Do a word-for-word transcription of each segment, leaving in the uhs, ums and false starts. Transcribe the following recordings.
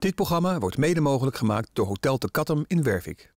Dit programma wordt mede mogelijk gemaakt door Hotel Te Kattem in Wervik.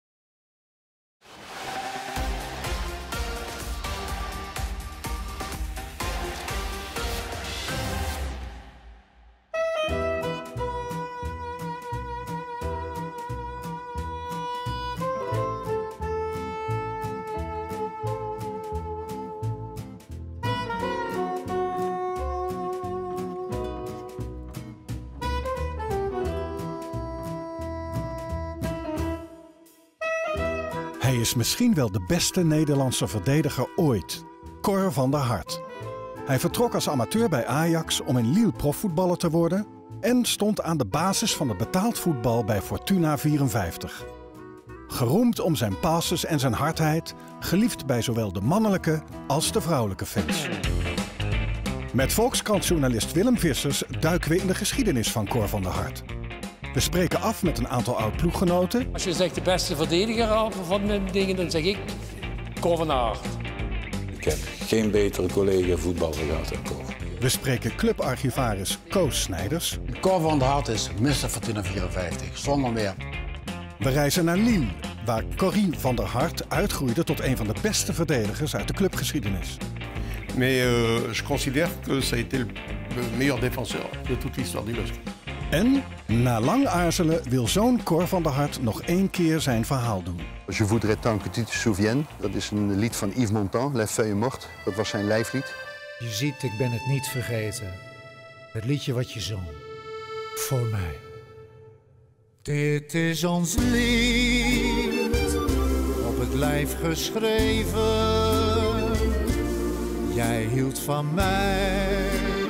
Hij is misschien wel de beste Nederlandse verdediger ooit, Cor van der Hart. Hij vertrok als amateur bij Ajax om in Lille profvoetballer te worden en stond aan de basis van het betaald voetbal bij Fortuna vierenvijftig. Geroemd om zijn passes en zijn hardheid, geliefd bij zowel de mannelijke als de vrouwelijke fans. Met Volkskrant-journalist Willem Vissers duiken we in de geschiedenis van Cor van der Hart. We spreken af met een aantal oud-ploeggenoten. Als je zegt de beste verdediger van de dingen, dan zeg ik Cor van der Hart. Ik heb geen betere collega voetballer gehad dan Cor. We spreken clubarchivaris Koos Snijders. Cor van der Hart is mister Fortuna vierenvijftig, zonder meer. We reizen naar Lille, waar Corrie van der Hart uitgroeide tot een van de beste verdedigers uit de clubgeschiedenis. Mais euh, je considère que ça a été le meilleur défenseur de toute l'histoire du L O S C. En, na lang aarzelen, wil zoon Cor van der Hart nog één keer zijn verhaal doen. Je voudrais tant que tu te souviennes. Dat is een lied van Yves Montand, Les Feuilles Mortes. Dat was zijn lijflied. Je ziet, ik ben het niet vergeten. Het liedje wat je zong. Voor mij. Dit is ons lied. Op het lijf geschreven. Jij hield van mij.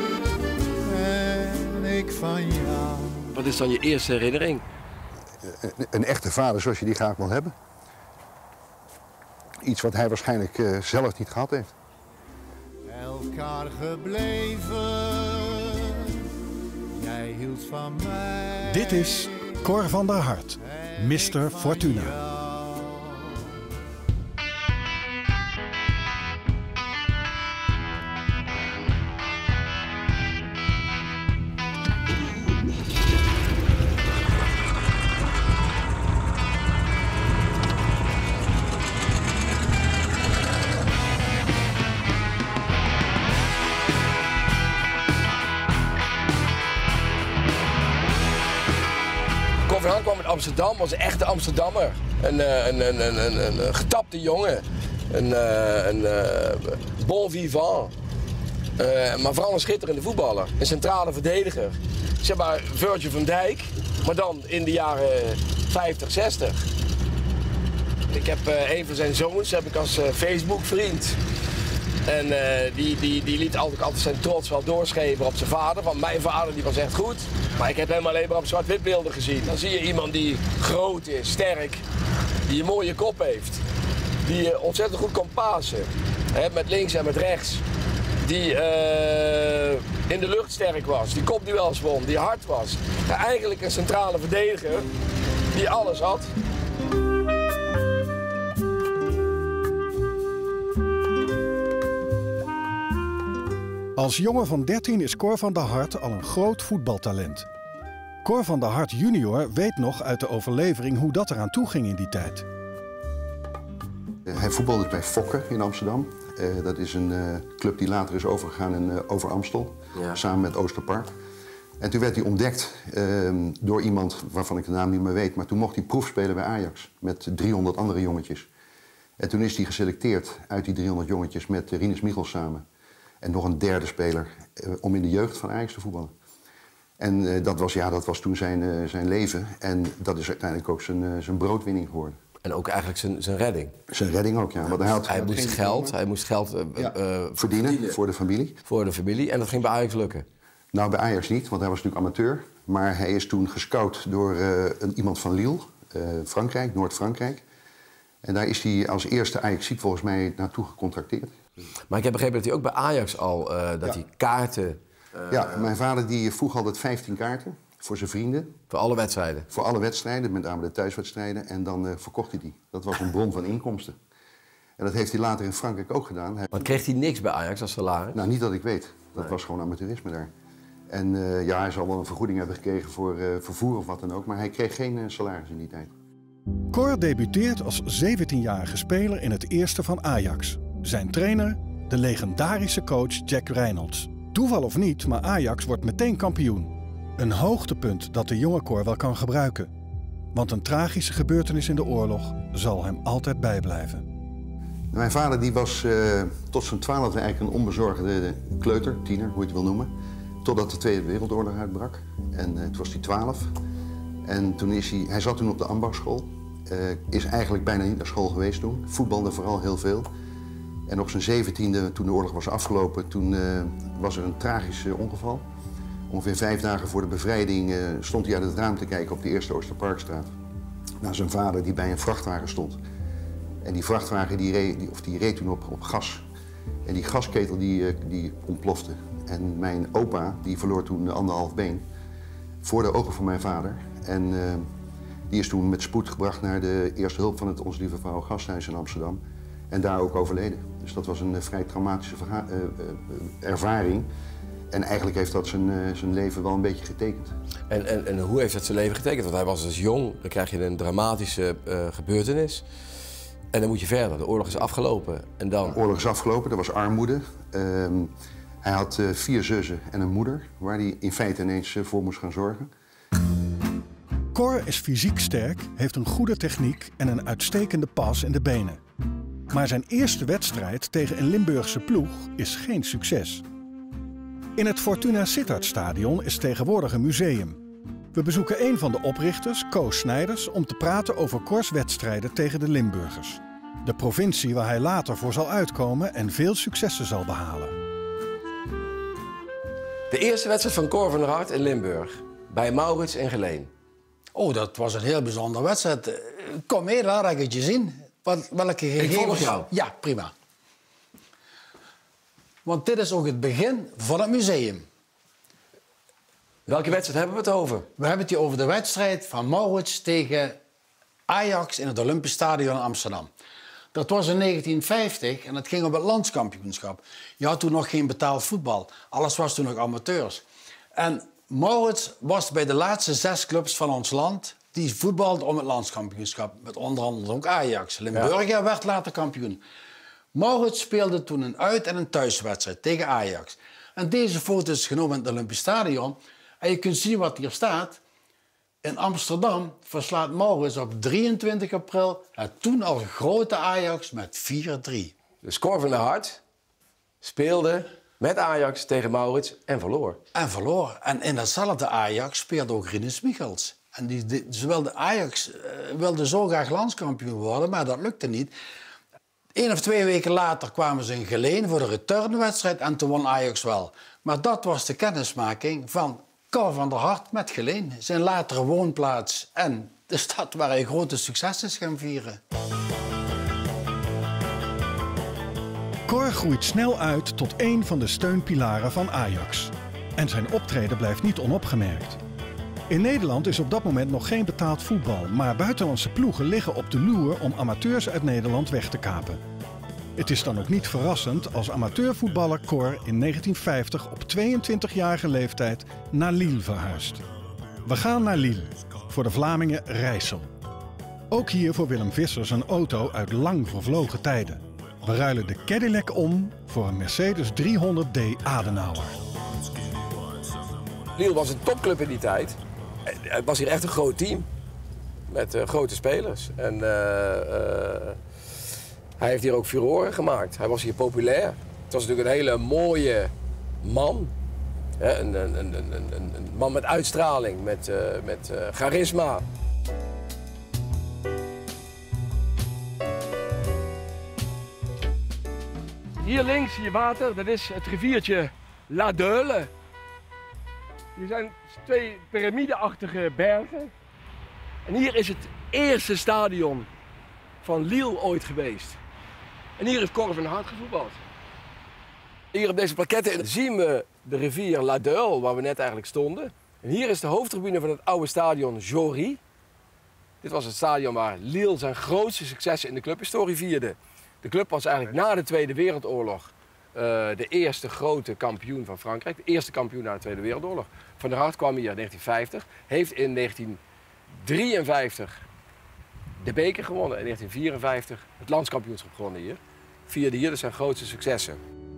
En ik van jou. Wat is dan je eerste herinnering? Een, een echte vader zoals je die graag wil hebben. Iets wat hij waarschijnlijk uh, zelf niet gehad heeft. Elkaar gebleven. Jij hield van mij. Dit is Cor van der Hart, mister Fortuna. Cor van der Hart kwam uit Amsterdam, was een echte Amsterdammer. Een, een, een, een, een, een getapte jongen. Een, een, een bon vivant. Uh, maar vooral een schitterende voetballer. Een centrale verdediger. Zeg maar Virgil van Dijk, maar dan in de jaren vijftig, zestig. Ik heb uh, een van zijn zoons heb ik als uh, Facebook-vriend. En uh, die, die, die liet altijd, altijd zijn trots wel doorschemeren op zijn vader. Want mijn vader die was echt goed. Maar ik heb hem alleen maar op zwart-wit beelden gezien. Dan zie je iemand die groot is, sterk, die een mooie kop heeft. Die uh, ontzettend goed kan pasen. Hè, met links en met rechts. Die uh, in de lucht sterk was, die kopduels won, die hard was. Ja, eigenlijk een centrale verdediger die alles had. Als jongen van dertien is Cor van der Hart al een groot voetbaltalent. Cor van der Hart junior weet nog uit de overlevering hoe dat eraan toe ging in die tijd. Hij voetbalde bij Fokker in Amsterdam. Uh, dat is een uh, club die later is overgegaan in uh, Over Amstel, ja. Samen met Oosterpark. En toen werd hij ontdekt uh, door iemand waarvan ik de naam niet meer weet, maar toen mocht hij proef spelen bij Ajax met driehonderd andere jongetjes. En toen is hij geselecteerd uit die driehonderd jongetjes met uh, Rinus Michels samen. En nog een derde speler uh, om in de jeugd van Ajax te voetballen. En uh, dat, was, ja, dat was toen zijn, uh, zijn leven en dat is uiteindelijk ook zijn, uh, zijn broodwinning geworden. En ook eigenlijk zijn, zijn redding. Zijn redding ook, ja. Want hij, had, hij, hij, moest geld, hij moest geld uh, ja, uh, verdienen, verdienen voor de familie. Voor de familie en dat ging bij Ajax lukken? Nou, bij Ajax niet, want hij was natuurlijk amateur. Maar hij is toen gescout door uh, een, iemand van Lille, uh, Frankrijk, Noord-Frankrijk. En daar is hij als eerste Ajaxiet volgens mij naartoe gecontracteerd. Maar ik heb begrepen dat hij ook bij Ajax al, uh, dat ja. hij kaarten... Uh, ja, mijn vader die vroeg altijd vijftien kaarten voor zijn vrienden. Voor alle wedstrijden? Voor alle wedstrijden, met name de thuiswedstrijden. En dan uh, verkocht hij die. Dat was een bron van inkomsten. En dat heeft hij later in Frankrijk ook gedaan. Hij... Maar kreeg hij niks bij Ajax als salaris? Nou, niet dat ik weet. Dat nee. was gewoon amateurisme daar. En uh, ja, hij zal wel een vergoeding hebben gekregen voor uh, vervoer of wat dan ook. Maar hij kreeg geen uh, salaris in die tijd. Cor debuteert als zeventienjarige speler in het eerste van Ajax. Zijn trainer, de legendarische coach Jack Reynolds. Toeval of niet, maar Ajax wordt meteen kampioen. Een hoogtepunt dat de jonge Cor wel kan gebruiken. Want een tragische gebeurtenis in de oorlog zal hem altijd bijblijven. Mijn vader die was uh, tot zijn twaalfde eigenlijk een onbezorgde kleuter, tiener, hoe je het wil noemen. Totdat de Tweede Wereldoorlog uitbrak. En uh, toen was hij twaalf. En toen is hij, hij zat toen op de ambachtschool. Uh, is eigenlijk bijna niet naar school geweest toen. Voetbalde vooral heel veel. En op zijn zeventiende, toen de oorlog was afgelopen, toen uh, was er een tragisch uh, ongeval. Ongeveer vijf dagen voor de bevrijding uh, stond hij uit het raam te kijken op de Eerste Oosterparkstraat. Naar zijn vader die bij een vrachtwagen stond. En die vrachtwagen die reed, die, of die reed toen op, op gas. En die gasketel die, uh, die ontplofte. En mijn opa die verloor toen anderhalf been. Voor de ogen van mijn vader. En uh, die is toen met spoed gebracht naar de eerste hulp van het Onze Lieve Vrouw Gasthuis in Amsterdam. En daar ook overleden. Dus dat was een uh, vrij traumatische uh, uh, ervaring. En eigenlijk heeft dat zijn, uh, zijn leven wel een beetje getekend. En, en, en hoe heeft dat zijn leven getekend? Want hij was dus jong, dan krijg je een dramatische uh, gebeurtenis. En dan moet je verder, de oorlog is afgelopen. En dan... De oorlog is afgelopen, er was armoede. Uh, hij had uh, vier zussen en een moeder, waar hij in feite ineens uh, voor moest gaan zorgen. Cor is fysiek sterk, heeft een goede techniek en een uitstekende pas in de benen. Maar zijn eerste wedstrijd tegen een Limburgse ploeg is geen succes. In het Fortuna Sittard-stadion is tegenwoordig een museum. We bezoeken een van de oprichters, Koos Snijders, om te praten over Cors wedstrijden tegen de Limburgers. De provincie waar hij later voor zal uitkomen en veel successen zal behalen. De eerste wedstrijd van Cor van der Hart in Limburg, bij Maurits en Geleen. Oh, dat was een heel bijzondere wedstrijd. Kom mee, laat ik het je zien. Wat, welke gegevens... Ik volg jou. Ja, prima. Want dit is ook het begin van het museum. Welke wedstrijd hebben we het over? We hebben het hier over de wedstrijd van Maurits tegen Ajax in het Olympisch Stadion in Amsterdam. Dat was in negentien vijftig en het ging om het landskampioenschap. Je had toen nog geen betaald voetbal. Alles was toen nog amateurs. En Maurits was bij de laatste zes clubs van ons land die voetbalden om het landskampioenschap. Met onder andere ook Ajax. Limburgia ja. werd later kampioen. Maurits speelde toen een uit- en een thuiswedstrijd tegen Ajax. En deze foto is genomen in het Olympisch Stadion. En je kunt zien wat hier staat. In Amsterdam verslaat Maurits op drieëntwintig april het toen al grote Ajax met vier drie. Dus Cor van der Hart speelde met Ajax tegen Maurits en verloor. En verloor. En in datzelfde Ajax speelde ook Rinus Michels. En die, die, ze wilde Ajax uh, wilde zo graag landskampioen worden, maar dat lukte niet. Eén of twee weken later kwamen ze in Geleen voor de returnwedstrijd en toen won Ajax wel. Maar dat was de kennismaking van Cor van der Hart met Geleen. Zijn latere woonplaats en de stad waar hij grote successen is gaan vieren. Cor groeit snel uit tot een van de steunpilaren van Ajax. En zijn optreden blijft niet onopgemerkt. In Nederland is op dat moment nog geen betaald voetbal, maar buitenlandse ploegen liggen op de loer om amateurs uit Nederland weg te kapen. Het is dan ook niet verrassend als amateurvoetballer Cor in negentien vijftig op tweeëntwintigjarige leeftijd naar Lille verhuist. We gaan naar Lille, voor de Vlamingen Rijssel. Ook hier voor Willem Vissers een auto uit lang vervlogen tijden. We ruilen de Cadillac om voor een Mercedes driehonderd D Adenauer. Lille was een topclub in die tijd. Het was hier echt een groot team. Met uh, grote spelers. En uh, uh, hij heeft hier ook furoren gemaakt. Hij was hier populair. Het was natuurlijk een hele mooie man. Hè? Een, een, een, een, een man met uitstraling, met, uh, met uh, charisma. Hier links zie je water, dat is het riviertje La Deule. Hier zijn twee piramideachtige bergen. En hier is het eerste stadion van Lille ooit geweest. En hier is Cor van der Hart gevoetbald. Hier op deze plaquette zien we de rivier La Deule, waar we net eigenlijk stonden. En hier is de hoofdtribune van het oude stadion Jory. Dit was het stadion waar Lille zijn grootste successen in de clubhistorie vierde. De club was eigenlijk na de Tweede Wereldoorlog de eerste grote kampioen van Frankrijk. De eerste kampioen na de Tweede Wereldoorlog. Van der Hart kwam hier in negentien vijftig. Heeft in negentien drieënvijftig de beker gewonnen. In negentien vierenvijftig het landskampioenschap gewonnen hier. Vierde hier, dat zijn grootste successen.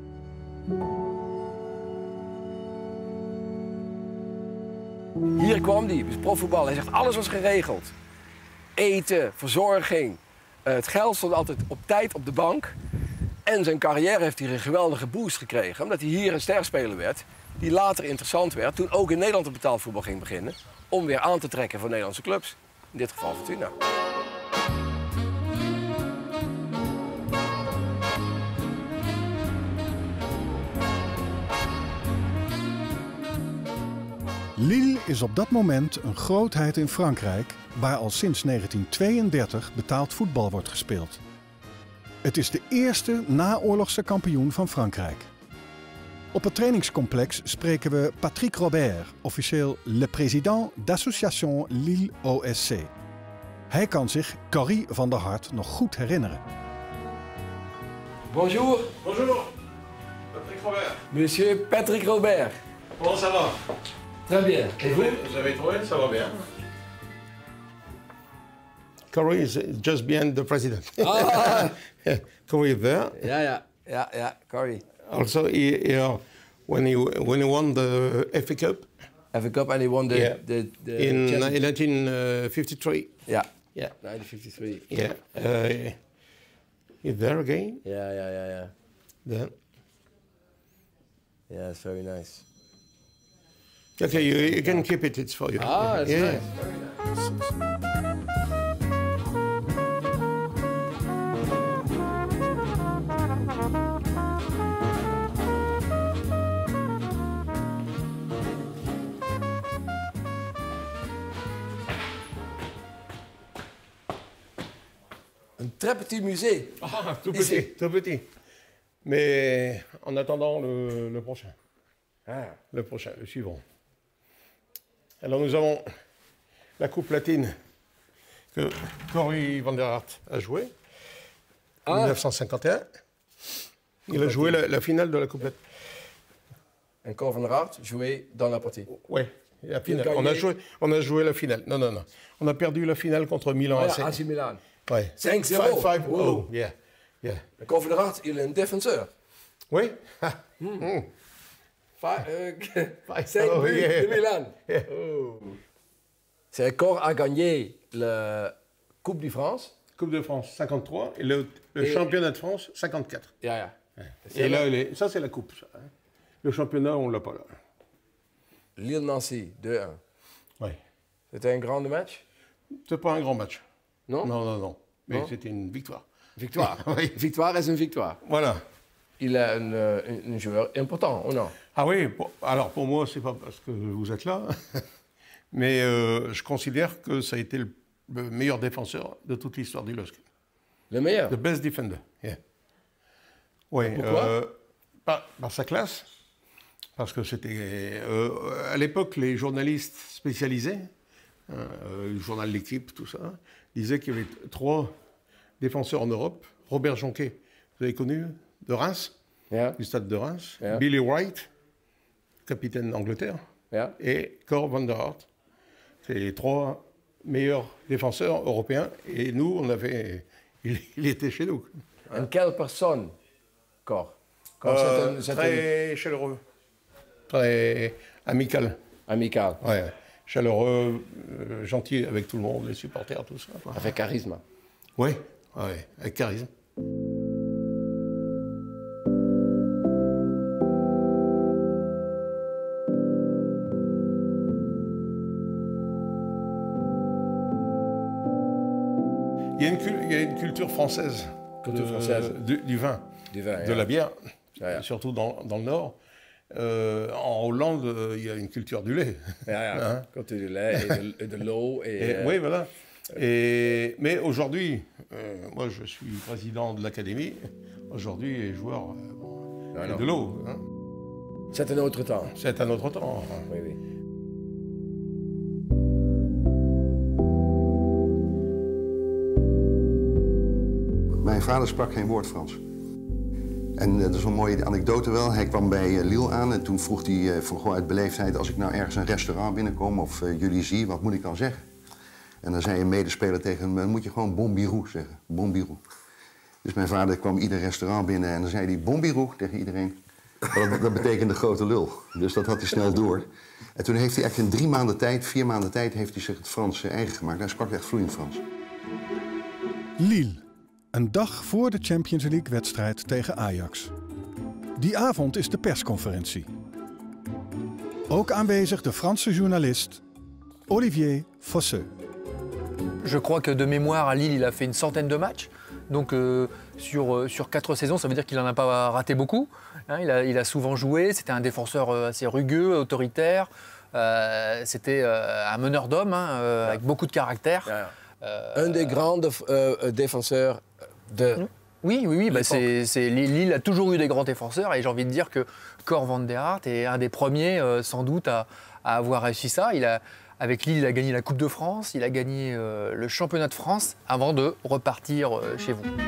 Hier kwam hij, dus profvoetbal. Hij zegt alles was geregeld. Eten, verzorging. Uh, het geld stond altijd op tijd op de bank. En zijn carrière heeft hier een geweldige boost gekregen. Omdat hij hier een sterspeler werd. Die later interessant werd. Toen ook in Nederland het betaalvoetbal ging beginnen. Om weer aan te trekken voor Nederlandse clubs. In dit geval Fortuna. Lille is op dat moment een grootheid in Frankrijk, waar al sinds negentien tweeëndertig betaald voetbal wordt gespeeld. Het is de eerste naoorlogse kampioen van Frankrijk. Op het trainingscomplex spreken we Patrick Robert, officieel le président d'Association Lille O S C. Hij kan zich Corrie van der Hart nog goed herinneren. Bonjour. Bonjour, Patrick Robert. Monsieur Patrick Robert. Comment ça va? Très bien. Et vous? Vous avez trouvé? Ça va bien. Corrie is just behind the president. Ah. Corrie is there. Ja, ja, ja, ja, Corrie. Also, he, he, when he when he won the F A Cup. F A Cup and he won the, Yeah. the, the in champion- nineteen fifty-three. Ja, Yeah. negentien vijfenvijftig. Yeah. Uh, he's there again. Ja, ja, ja, ja. Then. Ja, that's very nice. Okay, you, you can keep it. It's for you. Ah, that's yeah. nice. Very nice. Un très petit musée. Ah, tout Ici. petit, tout petit. Mais en attendant le, le prochain. Ah. Le prochain, le suivant. Alors nous avons la coupe latine que Corrie van der Hart a jouée en Ah. mille neuf cent cinquante et un. Il a joué la, la finale de la coupe latine. En Cor van der Hart joué dans la partie. Oui, la finale. gagné. On a, joué, on a joué la finale. Non, non, non. On a perdu la finale contre Milan Oh A C. ja, A C Milan. Ouais. cinq zéro. five oh, Wow. yeah. Yeah. En Cor van der Hart, il est un défenseur. Oui. Ah. Mm. Fa- euh, Five- cinq oh, buts yeah. de Milan. Yeah. Oh. C'est Cor a gagné la Coupe de France. Coupe de France, cinquante-trois. Et le, le Et- championnat de France, cinquante-quatre. Ja, ja. Et là, les- ça, c'est la coupe. Ça, hein. Le championnat, on ne l'a pas là. Lille-Nancy, deux un. Oui. C'était un grand match? C'est pas un grand match. Non? Non, non, non. Mais Non? c'était une victoire. Victoire. Oui. Victoire est une victoire. Voilà. Il est un, euh, un- un joueur important, ou non? Ah oui, pour- alors pour moi, c'est pas parce que vous êtes là, mais euh, je considère que ça a été le, le meilleur défenseur de toute l'histoire du L O S C. Le meilleur? The best defender, yeah. Oui, Pourquoi? euh, par, par sa classe, parce que c'était... euh, à l'époque, les journalistes spécialisés, hein, euh, le journal L'Équipe, tout ça, disaient qu'il y avait trois défenseurs en Europe. Robert Jonquet, vous avez connu, de Reims, Ja. du stade de Reims. Yeah. Billy White, capitaine d'Angleterre. Ja. Et Cor van der Hart. C'est les trois meilleurs défenseurs européens. Et nous, on avait... Il, il était chez nous. En quelle personne, Cor? Cor, Euh, c'est un- c'est très chaleureux, très amical. un amical, Ouais, chaleureux, euh, gentil avec tout le monde, les supporters, tout ça. quoi. avec charisme. Oui, ouais, avec charisme. Il y a une, cul- il y a une culture française, Culture de- française. du, du vin, Du vin, de ja. la bière, Ja, ja. surtout dans, dans le Nord. Euh, en Hollande, euh, il y a une culture du lait. Ja, ja. Hein? Cultuur du lait et de, et de l'eau. Et, Et, euh, oui, voilà. Et, mais aujourd'hui, euh, moi je suis président de l'académie, aujourd'hui les joueurs, euh, bon, Ah, il y a non. de l'eau. Hein. C'est un autre temps. C'est un autre temps. hein. Oui, oui. Mijn vader sprak geen woord Frans. En uh, dat is een mooie anekdote wel. Hij kwam bij uh, Lille aan en toen vroeg hij uh, voor uit beleefdheid... als ik nou ergens een restaurant binnenkom of uh, jullie zie, wat moet ik dan zeggen? En dan zei een medespeler tegen hem, dan moet je gewoon bon birou zeggen. Bon birou. Dus mijn vader kwam ieder restaurant binnen en dan zei hij bon birou tegen iedereen. Dat, dat betekende grote lul. Dus dat had hij snel door. En toen heeft hij echt in drie maanden tijd, vier maanden tijd... heeft hij zich het Frans eigen gemaakt. Hij sprak echt vloeiend Frans. Lille. Een dag voor de Champions League-wedstrijd tegen Ajax. Die avond is de persconferentie. Ook aanwezig de Franse journalist Olivier Fosseux. Je crois que de mémoire à Lille, il a fait une centaine de matchs. Donc euh, sur, euh, sur quatre saisons, ça veut dire qu'il n'en a pas raté beaucoup. Hein, il, a, il a souvent joué, c'était un défenseur euh, assez rugueux, autoritaire. Euh, c'était euh, un meneur d'hommes hein, euh, ja. avec beaucoup de caractère. Ja, ja. Euh, un des grands euh, défenseurs de... Oui, oui, oui. Bah c'est, c'est, Lille a toujours eu des grands défenseurs et j'ai envie de dire que Cor van der Hart est un des premiers euh, sans doute à, à avoir réussi ça. Il a, avec Lille, il a gagné la Coupe de France, il a gagné euh, le championnat de France avant de repartir euh, chez vous.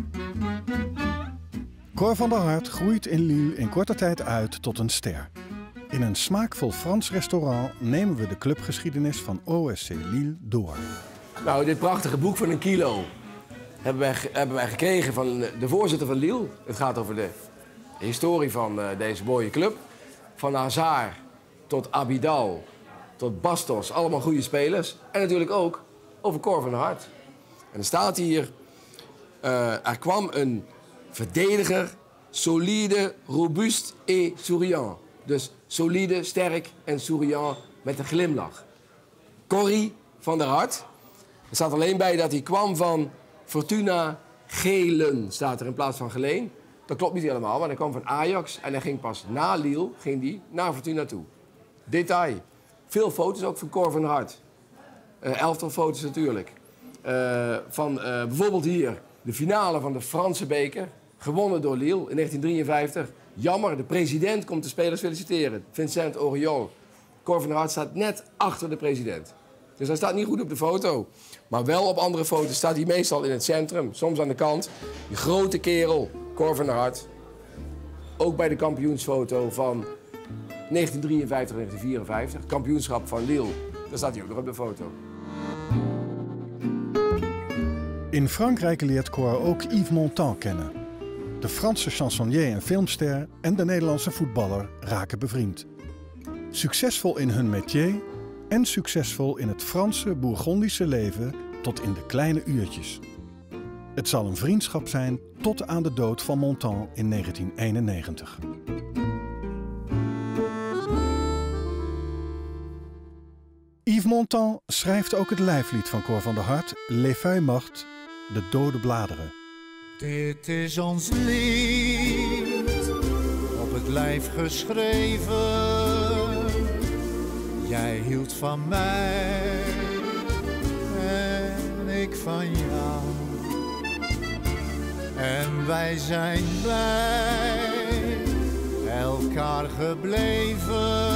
Cor van der Hart groeit in Lille in korte tijd uit tot een ster. In een smaakvol Frans restaurant nemen we de clubgeschiedenis van O S C Lille door. Nou, dit prachtige boek van een kilo hebben wij, hebben wij gekregen van de voorzitter van Lille. Het gaat over de historie van uh, deze mooie club. Van Hazard tot Abidal tot Bastos, allemaal goede spelers. En natuurlijk ook over Cor van der Hart. En er staat hier, uh, er kwam een verdediger, solide, robuust et souriant. Dus solide, sterk en souriant met een glimlach. Corrie van der Hart. Er staat alleen bij dat hij kwam van Fortuna Gelen, staat er in plaats van Geleen. Dat klopt niet helemaal, want hij kwam van Ajax en hij ging pas na Lille ging die naar Fortuna toe. Detail. Veel foto's ook van Cor van der Hart. Uh, elftal foto's natuurlijk. Uh, van uh, bijvoorbeeld hier de finale van de Franse beker. Gewonnen door Lille in negentien drieënvijftig. Jammer, de president komt de spelers feliciteren. Vincent Auriol. Cor van der Hart staat net achter de president. Dus hij staat niet goed op de foto. Maar wel op andere foto's staat hij meestal in het centrum. Soms aan de kant. Die grote kerel, Cor van der Hart. Ook bij de kampioensfoto van negentien drieënvijftig en negentien vierenvijftig. Kampioenschap van Lille. Daar staat hij ook nog op de foto. In Frankrijk leert Cor ook Yves Montand kennen. De Franse chansonnier en filmster en de Nederlandse voetballer raken bevriend. Succesvol in hun métier en succesvol in het Franse Bourgondische leven tot in de kleine uurtjes. Het zal een vriendschap zijn tot aan de dood van Montand in negentien eenennegentig. Yves Montand schrijft ook het lijflied van Cor van der Hart, Les Feuilles Mortes, de dode bladeren. Dit is ons lied, op het lijf geschreven. Jij hield van mij en ik van jou. En wij zijn bij elkaar gebleven.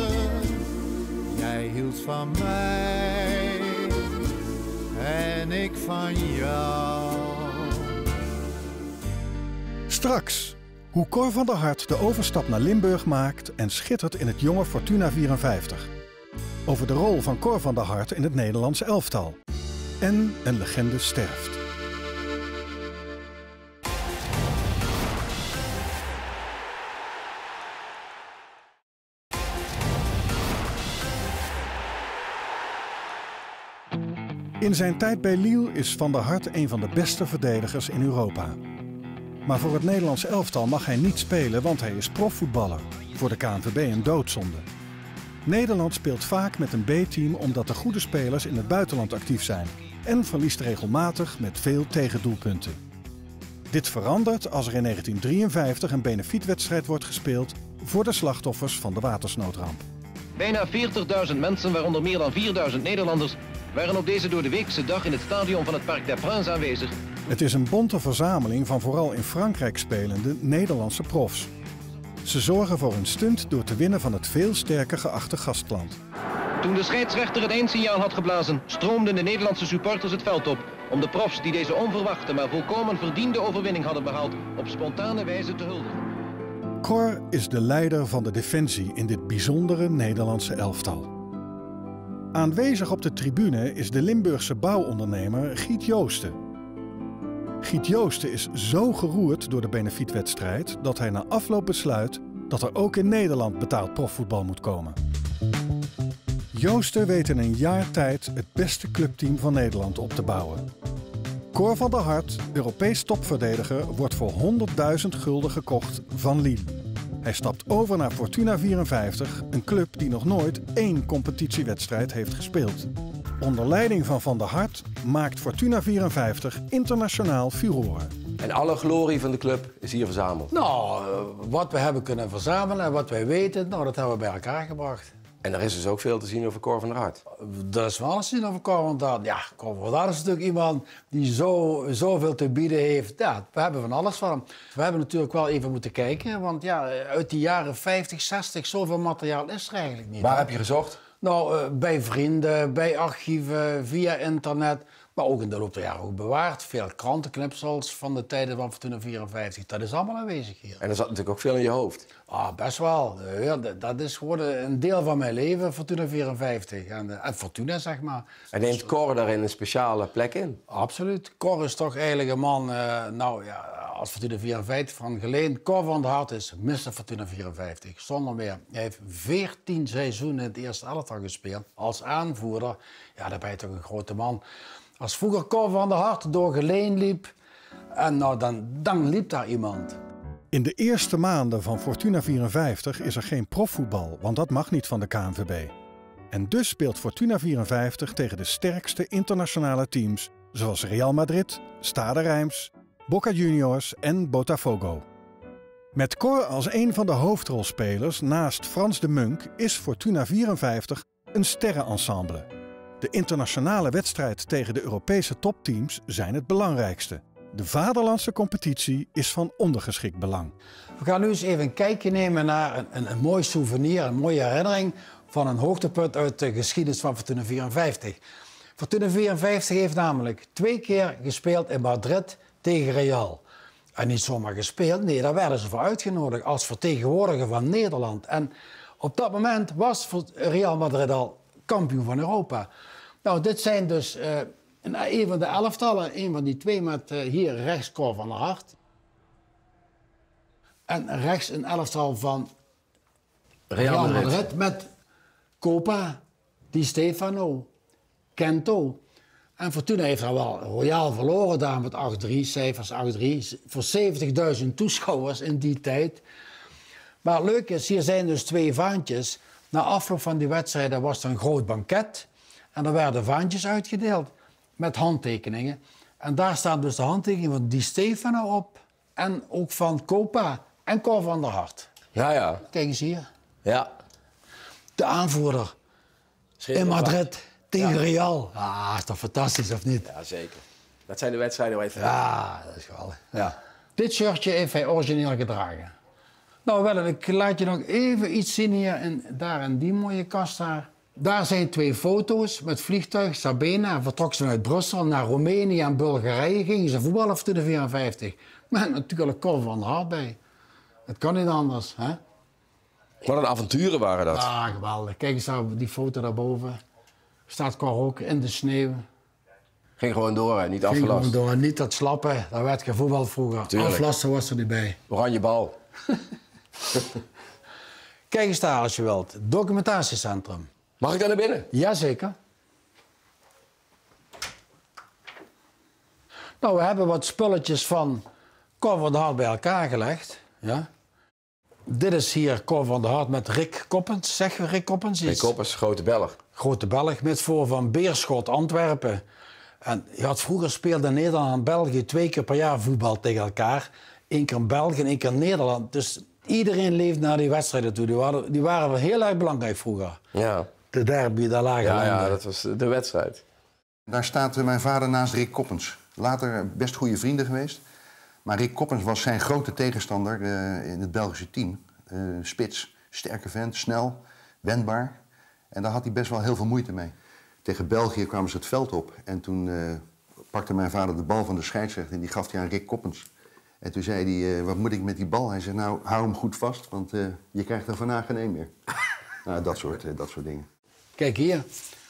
Jij hield van mij en ik van jou. Straks, hoe Cor van der Hart de overstap naar Limburg maakt en schittert in het jonge Fortuna vierenvijftig. Over de rol van Cor van der Hart in het Nederlandse elftal. En een legende sterft. In zijn tijd bij Lille is Van der Hart een van de beste verdedigers in Europa. Maar voor het Nederlandse elftal mag hij niet spelen, want hij is profvoetballer. Voor de K N V B een doodzonde. Nederland speelt vaak met een B-team omdat de goede spelers in het buitenland actief zijn. En verliest regelmatig met veel tegendoelpunten. Dit verandert als er in negentien drieënvijftig een benefietwedstrijd wordt gespeeld voor de slachtoffers van de watersnoodramp. Bijna veertigduizend mensen, waaronder meer dan vierduizend Nederlanders, waren op deze doordeweekse dag in het stadion van het Parc des Princes aanwezig. Het is een bonte verzameling van vooral in Frankrijk spelende Nederlandse profs. Ze zorgen voor een stunt door te winnen van het veel sterker geachte gastland. Toen de scheidsrechter het eindsignaal had geblazen, stroomden de Nederlandse supporters het veld op om de profs die deze onverwachte maar volkomen verdiende overwinning hadden behaald op spontane wijze te huldigen. Cor is de leider van de defensie in dit bijzondere Nederlandse elftal. Aanwezig op de tribune is de Limburgse bouwondernemer Giet Joosten. Giet Joosten is zo geroerd door de benefietwedstrijd dat hij na afloop besluit dat er ook in Nederland betaald profvoetbal moet komen. Joosten weet in een jaar tijd het beste clubteam van Nederland op te bouwen. Cor van der Hart, Europees topverdediger, wordt voor honderdduizend gulden gekocht van Lille. Hij stapt over naar Fortuna vierenvijftig, een club die nog nooit één competitiewedstrijd heeft gespeeld. Onder leiding van Van der Hart maakt Fortuna vierenvijftig internationaal furoren. En alle glorie van de club is hier verzameld. Nou, wat we hebben kunnen verzamelen en wat wij weten, nou, dat hebben we bij elkaar gebracht. En er is dus ook veel te zien over Cor van der Hart. Er is wel eens te zien over Cor van der Hart. Ja, Cor van der Hart is natuurlijk iemand die zo, zoveel te bieden heeft. Ja, we hebben van alles van hem. We hebben natuurlijk wel even moeten kijken, want ja, uit die jaren vijftig, zestig, zoveel materiaal is er eigenlijk niet. Waar hè? heb je gezocht? Nou, uh, bij vrienden, bij archieven, via internet. Maar ook in de loop der jaren ook bewaard. Veel krantenknipsels van de tijden van Fortuna vierenvijftig. Dat is allemaal aanwezig hier. En er zat natuurlijk ook veel in je hoofd. Ah, best wel. Uh, ja, dat is geworden een deel van mijn leven, Fortuna vierenvijftig. En, uh, en Fortuna, zeg maar. En neemt Cor daarin een speciale plek in? Absoluut. Cor is toch eigenlijk een man, uh, nou ja, als Fortuna vierenvijftig van geleen. Cor van der Hart is mister Fortuna vierenvijftig, zonder meer. Hij heeft veertien seizoenen in het eerste elftal gespeeld. Als aanvoerder, ja, dan ben je toch een grote man. Als vroeger Cor van der Hart door Geleen liep, en nou, dan, dan liep daar iemand. In de eerste maanden van Fortuna vierenvijftig is er geen profvoetbal, want dat mag niet van de K N V B. En dus speelt Fortuna vierenvijftig tegen de sterkste internationale teams, zoals Real Madrid, Stade Reims, Boca Juniors en Botafogo. Met Cor als een van de hoofdrolspelers naast Frans de Munk is Fortuna vierenvijftig een sterrenensemble. De internationale wedstrijd tegen de Europese topteams zijn het belangrijkste. De vaderlandse competitie is van ondergeschikt belang. We gaan nu eens even een kijkje nemen naar een, een, een mooi souvenir, een mooie herinnering van een hoogtepunt uit de geschiedenis van Fortuna vierenvijftig. Fortuna vierenvijftig heeft namelijk twee keer gespeeld in Madrid tegen Real. En niet zomaar gespeeld, nee, daar werden ze voor uitgenodigd als vertegenwoordiger van Nederland. En op dat moment was Real Madrid al kampioen van Europa. Nou, dit zijn dus uh, een van de elftallen, een van die twee met uh, hier rechts Cor van der Hart. En rechts een elftal van Real, Real Madrid. Madrid met Copa, Di Stefano, Kento. En Fortuna heeft daar wel royaal verloren daar met acht drie, cijfers acht drie, voor zeventigduizend toeschouwers in die tijd. Maar leuk is, hier zijn dus twee vaantjes. Na afloop van die wedstrijden was er een groot banket en er werden vaantjes uitgedeeld met handtekeningen. En daar staat dus de handtekening van Di Stefano op en ook van Copa en Cor van der Hart. Ja, ja. Kijk eens hier. Ja. De aanvoerder in Madrid tegen ja. Real. Ah, is toch fantastisch, of niet? Ja, zeker. Dat zijn de wedstrijden waar je het Ja, dat is geweldig. Ja. Dit shirtje heeft hij origineel gedragen. Nou, Willem, ik laat je nog even iets zien hier, en daar in die mooie kast daar. Daar zijn twee foto's met vliegtuig Sabena. Vertrok ze uit Brussel naar Roemenië en Bulgarije. Gingen ze voetballen voor de vierenvijftig. Maar natuurlijk Cor van der Hart bij. Het kan niet anders, hè? Wat een avonturen waren dat. Ah, geweldig. Kijk eens naar die foto daarboven. Staat Cor ook in de sneeuw. Ging gewoon door, hè? Niet afgelast. Ging gewoon door, niet dat slappen. Daar werd gevoetbald vroeger. Tuurlijk. Aflasten was er niet bij. Oranje bal. Kijk eens daar als je wilt. Documentatiecentrum. Mag ik daar naar binnen? Jazeker. Nou, we hebben wat spulletjes van Cor van der Hart bij elkaar gelegd. Ja. Dit is hier Cor van der Hart met Rick Coppens. Zeg Rick Coppens iets? Rick Coppens, Grote Belg. Grote Belg, midvoor van Beerschot, Antwerpen. En je had vroeger speelde Nederland en België twee keer per jaar voetbal tegen elkaar. Eén keer in België en één keer in Nederland. Dus iedereen leefde naar die wedstrijden toe. Die waren, die waren wel heel erg belangrijk vroeger. Ja. De derby, de lage ja, landen. Ja, dat was de wedstrijd. Daar staat mijn vader naast Rick Coppens. Later best goede vrienden geweest. Maar Rick Coppens was zijn grote tegenstander uh, in het Belgische team. Uh, spits, sterke vent, snel, wendbaar. En daar had hij best wel heel veel moeite mee. Tegen België kwamen ze het veld op. En toen uh, pakte mijn vader de bal van de scheidsrechter en die gaf hij aan Rick Koppens. En toen zei hij, uh, wat moet ik met die bal? Hij zei, nou, hou hem goed vast, want uh, je krijgt er vandaag geen een meer. Nou, dat soort, uh, dat soort dingen. Kijk hier.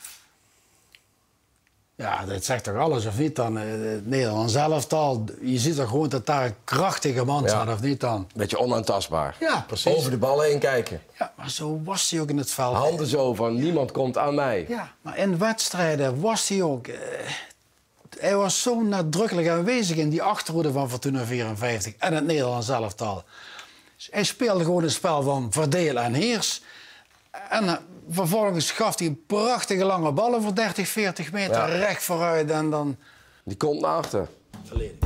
Ja, dat zegt toch alles, of niet dan? Het Nederlands elftal, je ziet toch gewoon dat daar een krachtige man ja. staat, of niet dan? Beetje onaantastbaar. Ja, precies. Over de ballen heen kijken. Ja, maar zo was hij ook in het veld. Handen zo van, niemand komt aan mij. Ja, maar in wedstrijden was hij ook... Uh, hij was zo nadrukkelijk aanwezig in die achterhoede van Fortuna vierenvijftig en het Nederlands elftal. Dus hij speelde gewoon een spel van verdeel en heers. En uh, vervolgens gaf hij een prachtige lange ballen voor dertig, veertig meter ja. recht vooruit en dan... Die komt naar achter. Verleden.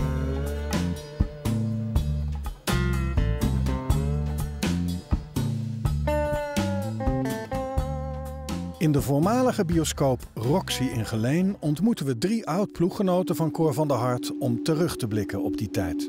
In de voormalige bioscoop Roxy in Geleen ontmoeten we drie oud-ploeggenoten van Cor van der Hart om terug te blikken op die tijd.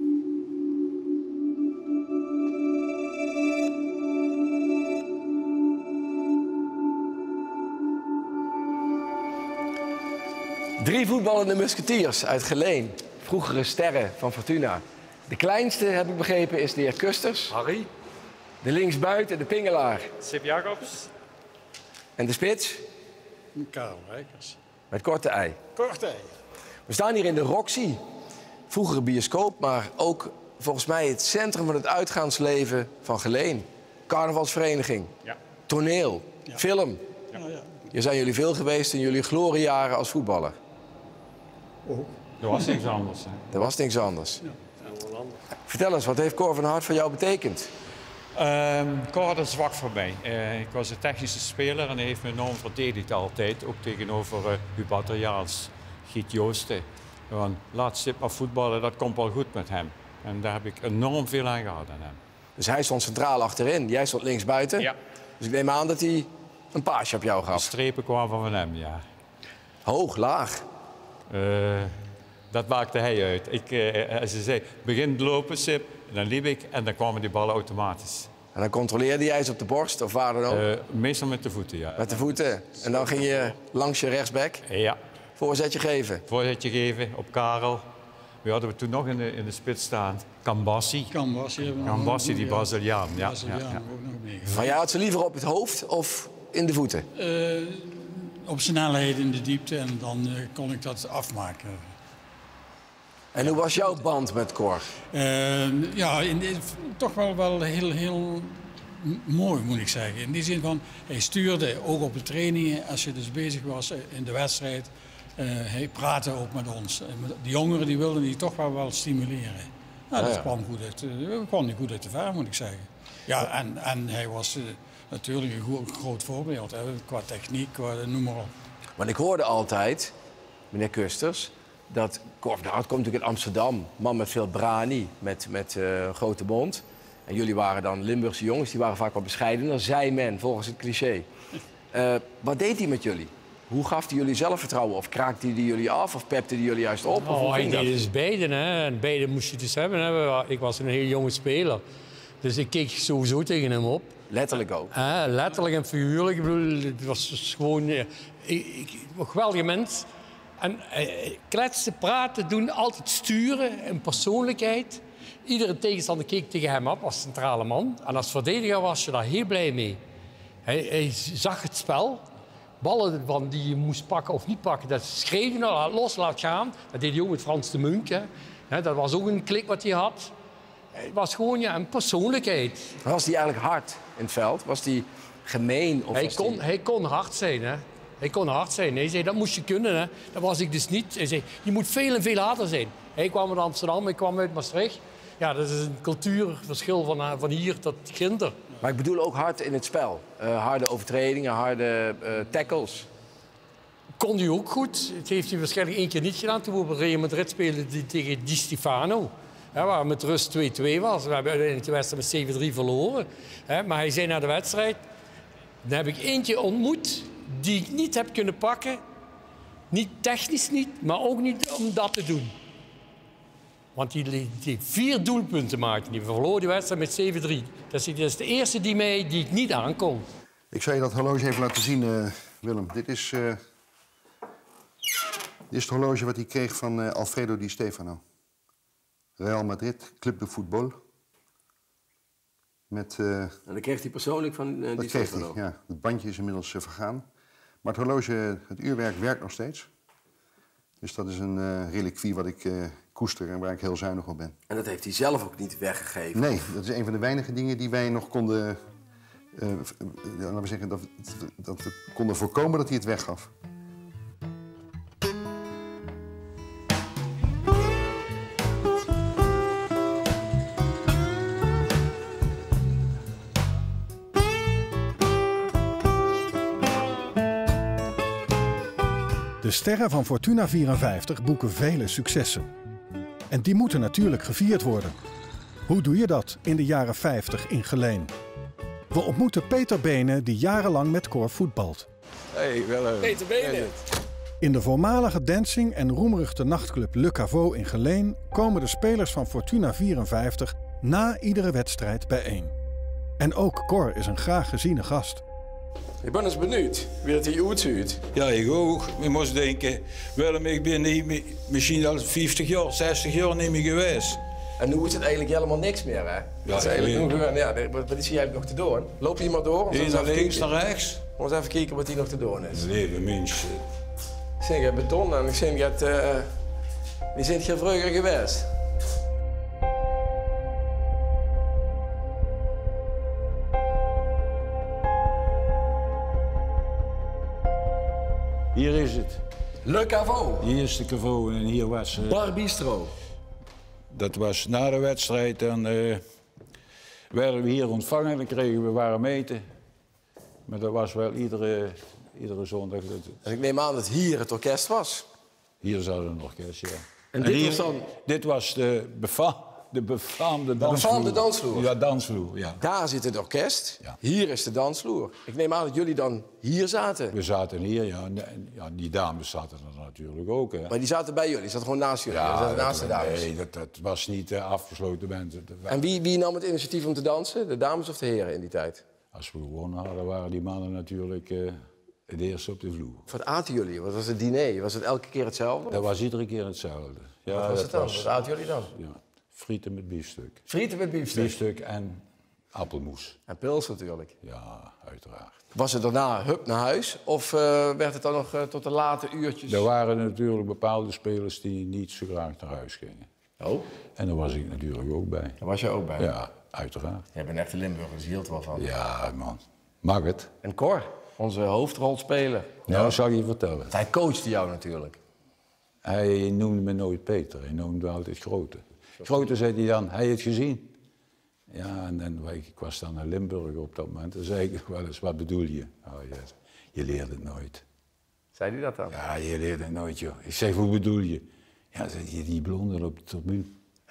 Drie voetballende musketiers uit Geleen. Vroegere sterren van Fortuna. De kleinste, heb ik begrepen, is de heer Kusters. Harry. De linksbuiten, de pingelaar. Sip Jacobs. En de spits? Karel Rijkers. Met korte ei. Korte ei. We staan hier in de Roxy. Vroegere bioscoop, maar ook volgens mij het centrum van het uitgaansleven van Geleen. Carnavalsvereniging. Ja. Toneel. Ja. Film. Ja, ja. Hier zijn jullie veel geweest in jullie gloriejaren als voetballer. Oh. Er was niks anders. Hè? Er was niks anders. Ja. Vertel eens, wat heeft Cor van der Hart voor jou betekend? Um, Cor had een zwak voor mij. Uh, ik was een technische speler en hij heeft me enorm verdedigd altijd. Ook tegenover uh, Huub Adriaans, Giet Joosten. Van, laat Sip maar voetballen, dat komt wel goed met hem. En daar heb ik enorm veel aan gehad aan hem. Dus hij stond centraal achterin, jij stond linksbuiten? Ja. Dus ik neem aan dat hij een paasje op jou gaf? De strepen kwamen van hem, ja. Hoog, laag? Uh, dat maakte hij uit. Ik, uh, als hij zei, begin lopen Sip, dan liep ik en dan kwamen die ballen automatisch. En dan controleerde jij ze op de borst of waar dan ook? Uh, meestal met de voeten, ja. Met de voeten. En dan ging je langs je rechtsback? Ja. Voorzetje geven? Voorzetje geven op Karel. Wie hadden we toen nog in de, in de spits staan? Cambassi. Cambassi, Cambassi die Braziliaan. Ja, Braziliaan ja, ja. ook nog mee. Maar jij had ze liever op het hoofd of in de voeten? Uh, op snelheid in de diepte en dan uh, kon ik dat afmaken. En hoe was jouw band met Cor? Uh, ja, in de, toch wel, wel heel, heel mooi moet ik zeggen. In die zin van, hij stuurde ook op de trainingen, als je dus bezig was in de wedstrijd. Uh, hij praatte ook met ons. De jongeren die wilden die toch wel, wel stimuleren. Nou, dat ja. kwam goed uit, uh, kwam niet goed uit de verf, moet ik zeggen. Ja, en, en hij was uh, natuurlijk een goed, groot voorbeeld, hè, qua techniek, qua, noem maar op. Want ik hoorde altijd, meneer Kusters, dat Cor van der Hart komt natuurlijk uit Amsterdam. Man met veel brani, met, met uh, een grote mond. En jullie waren dan Limburgse jongens, die waren vaak wat bescheidener, zei men, volgens het cliché. Uh, wat deed hij met jullie? Hoe gaf hij jullie zelfvertrouwen? Of kraakte hij jullie af? Of pepte hij jullie juist op? Oh, hij deed dus beide. Hè. En beide moest je dus hebben. Hè. Ik was een heel jonge speler. Dus ik keek sowieso tegen hem op. Letterlijk ook? Uh, letterlijk en figuurlijk. Ik bedoel, het was dus gewoon... Uh, ik, ik, een geweldige mens. En uh, kletsen, praten, doen, altijd sturen. Een persoonlijkheid. Iedere tegenstander keek tegen hem op als centrale man. En als verdediger was je daar heel blij mee. Hij, hij zag het spel. Ballen van die je moest pakken of niet pakken, dat schreef je nou, los, laat gaan. Dat deed hij ook met Frans de Munk. Hè. Hè, dat was ook een klik wat hij had. Het was gewoon ja, een persoonlijkheid. Was hij eigenlijk hard in het veld? Was hij gemeen? Of hij, was kon, die... hij kon hard zijn. Hè. Hij kon hard zijn. Hij zei, dat moest je kunnen. Hè. Dat was ik dus niet. Hij zei, je moet veel en veel harder zijn. Hij kwam uit Amsterdam, ik kwam uit Maastricht. Ja, dat is een cultuurverschil van, van hier tot Ginter. Maar ik bedoel ook hard in het spel. Uh, harde overtredingen, harde uh, tackles. Kon hij ook goed. Het heeft hij waarschijnlijk één keer niet gedaan. Toen we op Real Madrid speelden tegen Di Stefano. Hè, waar met rust twee-twee was. We hebben uiteindelijk de wedstrijd met zeven drie verloren. Hè, maar hij zei na de wedstrijd... Dan heb ik eentje ontmoet die ik niet heb kunnen pakken. Niet technisch niet, maar ook niet om dat te doen. Want die, die vier doelpunten maakte. Die verloor die wedstrijd met zeven drie. Dat is de eerste die, mij, die ik niet aankon. Ik zal je dat horloge even laten zien, uh, Willem. Dit is, uh, dit is het horloge wat hij kreeg van uh, Alfredo Di Stefano. Real Madrid, Club de Football. Met, uh, en dat kreeg hij persoonlijk van uh, Di Stefano? Dat kreeg hij, ja. Het bandje is inmiddels uh, vergaan. Maar het horloge, het uurwerk werkt nog steeds. Dus dat is een uh, reliquie wat ik uh, koester en waar ik heel zuinig op ben. En dat heeft hij zelf ook niet weggegeven? Nee, dat is een van de weinige dingen die wij nog konden... Uh, uh, laten we zeggen, dat, dat we konden voorkomen dat hij het weggaf. De sterren van Fortuna vierenvijftig boeken vele successen. En die moeten natuurlijk gevierd worden. Hoe doe je dat in de jaren vijftig in Geleen? We ontmoeten Peter Bene, die jarenlang met Cor voetbalt. Hey, Willem. Peter Bene. In de voormalige dancing- en roemruchte nachtclub Le Caveau in Geleen komen de spelers van Fortuna vierenvijftig na iedere wedstrijd bijeen. En ook Cor is een graag geziene gast. Ik ben eens benieuwd wie dat hier uitziet. Ja, ik ook. Ik moest denken, Willem, ik ben niet, misschien al vijftig jaar, zestig jaar niet meer geweest. En nu is het eigenlijk helemaal niks meer, hè? Ja, dat is eigenlijk nog, ja, wat is hier eigenlijk nog te doen? Loop je maar door? Hier naar links, naar rechts. We eens even kijken wat hier nog te doen is. Leven mens. Ik zie je beton en ik zie je het... Uh, wie zijn hier vroeger geweest? Hier is het. Le Caveau. Hier is de Caveau en hier was... Uh, Bar Bistro. Dat was na de wedstrijd, dan uh, werden we hier ontvangen en dan kregen we warm eten. Maar dat was wel iedere, iedere zondag. En ik neem aan dat hier het orkest was. Hier zat een orkest, ja. En, en dit hier, was dan... Dit was de, befa de befaamde dansvloer. De befaamde dansvloer? Ja, dansvloer, ja. Daar zit het orkest, ja. Hier is de dansvloer. Ik neem aan dat jullie dan hier zaten? We zaten hier, ja. En, ja die dames zaten er natuurlijk ook, hè. Maar die zaten bij jullie? Die zaten gewoon naast jullie? Ja, zaten naast dat, de dames? Nee, dat, dat was niet uh, afgesloten mensen. En wie, wie nam het initiatief om te dansen? De dames of de heren in die tijd? Als we gewonnen hadden, waren die mannen natuurlijk uh, het eerste op de vloer. Wat aten jullie? Wat was het diner? Was het elke keer hetzelfde? Dat was iedere keer hetzelfde. Ja, Wat was dat het dan? Was, Wat aten jullie dan? Ja, frieten met biefstuk. Frieten met biefstuk? Biefstuk en appelmoes. En pils natuurlijk? Ja, uiteraard. Was het daarna hup naar huis? Of uh, werd het dan nog uh, tot de late uurtjes? Er waren natuurlijk bepaalde spelers die niet zo graag naar huis gingen. Oh? En daar was ik natuurlijk ook bij. Daar was je ook bij? Ja, uiteraard. Jij bent echt een Limburger, dus je hield er wel van. Ja, man. Mag het. En Cor, onze hoofdrolspeler. Nou, dat zal ik je vertellen. Hij coachte jou natuurlijk. Hij noemde me nooit Peter, hij noemde me altijd Grote. Grote zei hij dan, hij het gezien? Ja, en dan, ik was dan naar Limburg op dat moment. Dan zei ik wel eens, wat bedoel je? Oh, ja, je leert het nooit. Zei hij dat dan? Ja, je leert het nooit, joh. Ik zeg, hoe bedoel je? Ja, zei hij, die blonde op de tribune.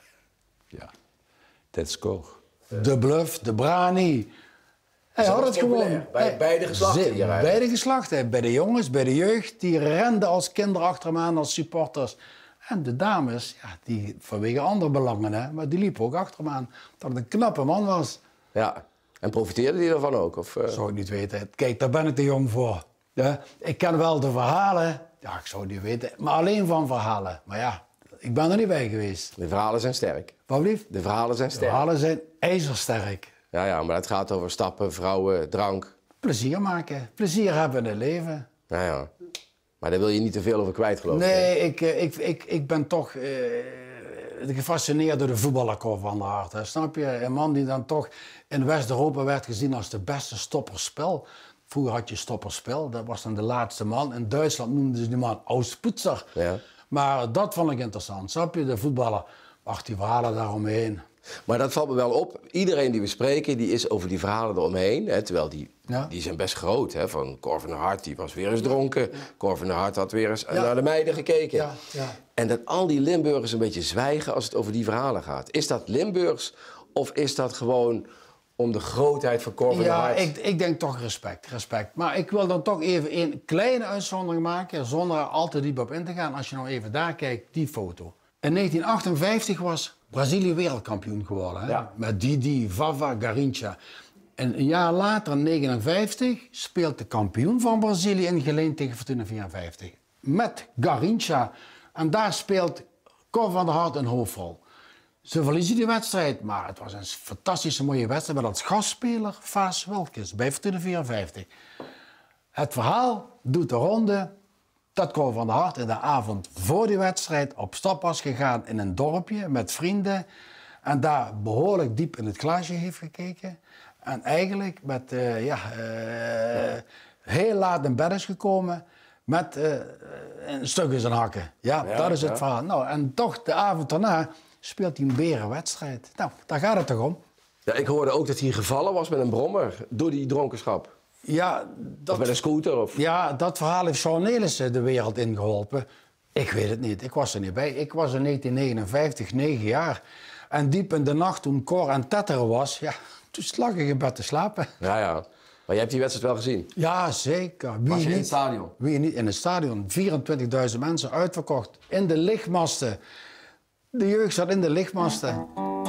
Ja, that's Cor. De bluff, de brani. Hij had het gewoon. Bij beide geslachten hier Bij beide geslachten. Bij de jongens, bij de jeugd. Die renden als kinderen achter hem aan, als supporters. En de dames, ja, die vanwege andere belangen, hè, maar die liepen ook achter hem aan. Dat het een knappe man was. Ja, en profiteerde die ervan ook? Of, uh... Zou ik niet weten. Kijk, daar ben ik te jong voor. Ja, ik ken wel de verhalen. Ja, ik zou het niet weten. Maar alleen van verhalen. Maar ja, ik ben er niet bij geweest. De verhalen zijn sterk. Wat lief? De verhalen zijn sterk. De verhalen zijn ijzersterk. Ja, ja, maar het gaat over stappen, vrouwen, drank. Plezier maken. Plezier hebben in het leven. Ja, ja. Maar daar wil je niet te veel over kwijt, geloof ik. Nee, ik, ik, ik, ik ben toch uh, gefascineerd door de voetballer Cor van der Hart. Hè. Snap je? Een man die dan toch in West-Europa werd gezien als de beste stopperspel. Vroeger had je stopperspel, dat was dan de laatste man. In Duitsland noemden ze die man Auspoetser. Ja. Maar dat vond ik interessant. Snap je? De voetballer, ach, die verhalen daaromheen. Maar dat valt me wel op. Iedereen die we spreken, die is over die verhalen eromheen. Hè, terwijl die, ja. die zijn best groot. Hè, van Cor van der Hart, die was weer eens dronken. Ja. Cor van der Hart had weer eens ja. naar de meiden gekeken. Ja. Ja. En dat al die Limburgers een beetje zwijgen als het over die verhalen gaat. Is dat Limburgs of is dat gewoon om de grootheid van Cor van der Hart? Ja, ik, ik denk toch respect, respect. Maar ik wil dan toch even een kleine uitzondering maken, zonder er al te diep op in te gaan. Als je nou even daar kijkt, die foto. In negentien achtenvijftig was Brazilië wereldkampioen geworden. Hè? Ja. Met Didi, Vava, Garrincha. En een jaar later, in negentien negenenvijftig, speelt de kampioen van Brazilië ingeleend tegen Fortuna vierenvijftig. Met Garrincha. En daar speelt Cor van der Hart een hoofdrol. Ze verliezen die wedstrijd, maar het was een fantastische mooie wedstrijd met als gastspeler Vaas Wilkes bij Fortuna vierenvijftig. Het verhaal doet de ronde dat Cor van der Hart in de avond voor die wedstrijd op stap was gegaan in een dorpje met vrienden en daar behoorlijk diep in het glaasje heeft gekeken. En eigenlijk met, uh, ja, uh, heel laat in bed is gekomen met uh, een stuk in zijn hakken. Ja, ja dat is het ja. verhaal. Nou, en toch de avond daarna speelt hij een berenwedstrijd. Nou, daar gaat het toch om. Ja, ik hoorde ook dat hij gevallen was met een brommer door die dronkenschap. Ja, dat, of met een scooter? Of... Ja, dat verhaal heeft Sean Nelissen de wereld ingeholpen. Ik weet het niet, ik was er niet bij. Ik was in negentien negenenvijftig, negen jaar. En diep in de nacht toen Cor aan het tetteren was, ja, toen lag ik in bed te slapen. Ja, ja. Maar je hebt die wedstrijd wel gezien? Ja, zeker. Wie was je niet, in het stadion? Wie niet in het stadion. vierentwintigduizend mensen uitverkocht. In de lichtmasten. De jeugd zat in de lichtmasten.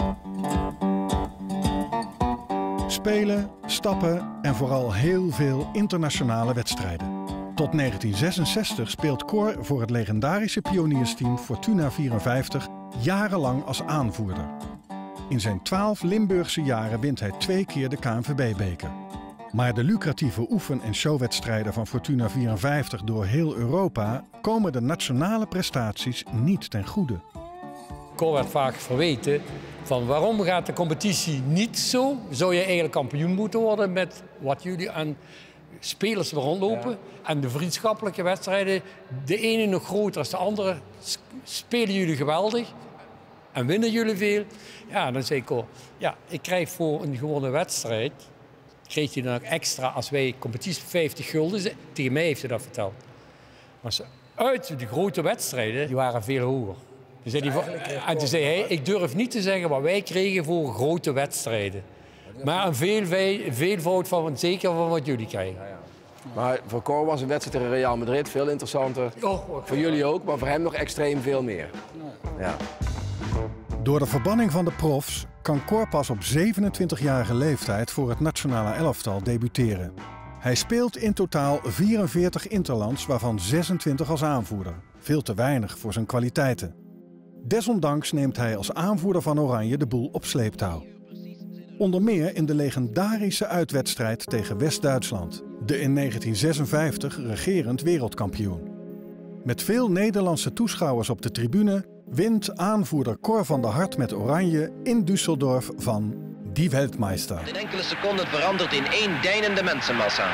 Spelen, stappen en vooral heel veel internationale wedstrijden. Tot negentien zesenzestig speelt Cor voor het legendarische pioniersteam Fortuna vierenvijftig jarenlang als aanvoerder. In zijn twaalf Limburgse jaren wint hij twee keer de K N V B-beker. Maar de lucratieve oefen- en showwedstrijden van Fortuna vierenvijftig door heel Europa komen de nationale prestaties niet ten goede. Cor werd vaak verweten van waarom gaat de competitie niet zo? Zou je eigenlijk kampioen moeten worden met wat jullie aan spelers rondlopen? Ja. En de vriendschappelijke wedstrijden, de ene nog groter als de andere, spelen jullie geweldig en winnen jullie veel. Ja, dan zei Cor, ja, ik krijg voor een gewone wedstrijd, kreeg hij dan ook extra als wij competitie vijftig gulden, tegen mij heeft hij dat verteld. Maar uit de grote wedstrijden, die waren veel hoger. Dus die, en toen zei hij, ik durf niet te zeggen wat wij kregen voor grote wedstrijden. Maar een veel, veelvoud van, zeker van wat jullie krijgen. Ja, ja. Maar voor Cor was een wedstrijd tegen Real Madrid veel interessanter. Oh, okay. Voor jullie ook, maar voor hem nog extreem veel meer. Ja. Door de verbanning van de profs kan Cor pas op zevenentwintigjarige leeftijd voor het nationale elftal debuteren. Hij speelt in totaal vierenveertig interlands, waarvan zesentwintig als aanvoerder. Veel te weinig voor zijn kwaliteiten. Desondanks neemt hij als aanvoerder van Oranje de boel op sleeptouw. Onder meer in de legendarische uitwedstrijd tegen West-Duitsland, de in negentien zesenvijftig regerend wereldkampioen. Met veel Nederlandse toeschouwers op de tribune wint aanvoerder Cor van der Hart met Oranje in Düsseldorf van die Weltmeister. In enkele seconden verandert in één deinende mensenmassa.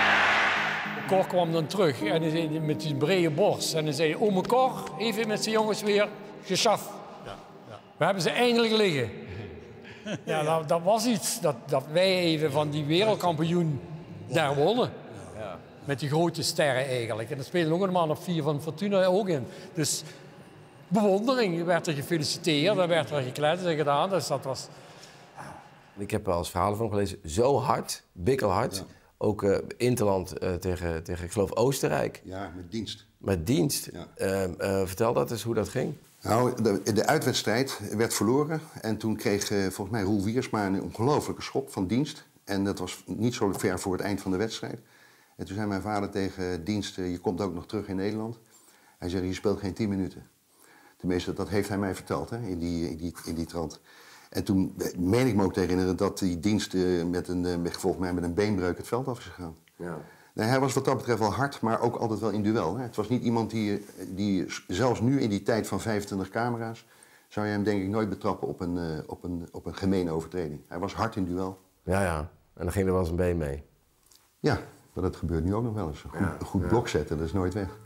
Cor kwam dan terug en hij zei, met die brede borst. En hij zei, ome Cor heeft het met zijn jongens weer geschaft. Ja, ja. We hebben ze eindelijk liggen. Ja, dat, dat was iets. Dat, dat wij even van die wereldkampioen daar wonnen. Ja. Met die grote sterren eigenlijk. En er spelen nog een man of vier van Fortuna ook in. Dus bewondering. Er werd er gefeliciteerd, er werd er gekletst en gedaan. Dus dat was... Ik heb wel eens verhalen van gelezen. Zo hard, bikkelhard. Ja. Ook uh, Interland uh, tegen, tegen, ik geloof, Oostenrijk. Ja, met dienst. Met dienst. Ja. Uh, uh, vertel dat eens hoe dat ging. Nou, de, de uitwedstrijd werd verloren. En toen kreeg uh, volgens mij Roel Wiersma een ongelofelijke schop van dienst. En dat was niet zo ver voor het eind van de wedstrijd. En toen zei mijn vader tegen dienst, uh, je komt ook nog terug in Nederland. Hij zei, je speelt geen tien minuten. Tenminste, dat heeft hij mij verteld, hè, in, die, in, die, in die trant. En toen meen ik me ook te herinneren dat die dienst uh, met een, uh, volgens mij met een beenbreuk het veld af is gegaan. Ja. Nee, hij was wat dat betreft wel hard, maar ook altijd wel in duel. Hè. Het was niet iemand die, die, zelfs nu in die tijd van vijfentwintig camera's, zou je hem denk ik nooit betrappen op een, uh, op een, op een gemene overtreding. Hij was hard in duel. Ja, ja. En dan ging er wel eens een been mee. Ja, maar dat gebeurt nu ook nog wel eens. Een goed, ja. een goed ja. blok zetten, dat is nooit weg.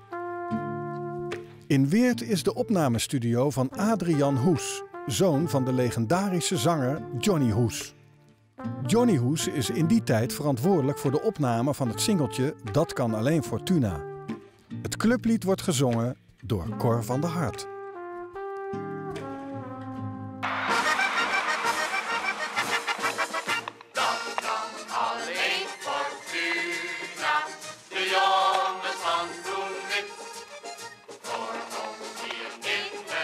In Weert is de opnamestudio van Adrian Hoes, zoon van de legendarische zanger Johnny Hoes. Johnny Hoes is in die tijd verantwoordelijk voor de opname van het singeltje Dat kan alleen Fortuna. Het clublied wordt gezongen door Cor van der Hart.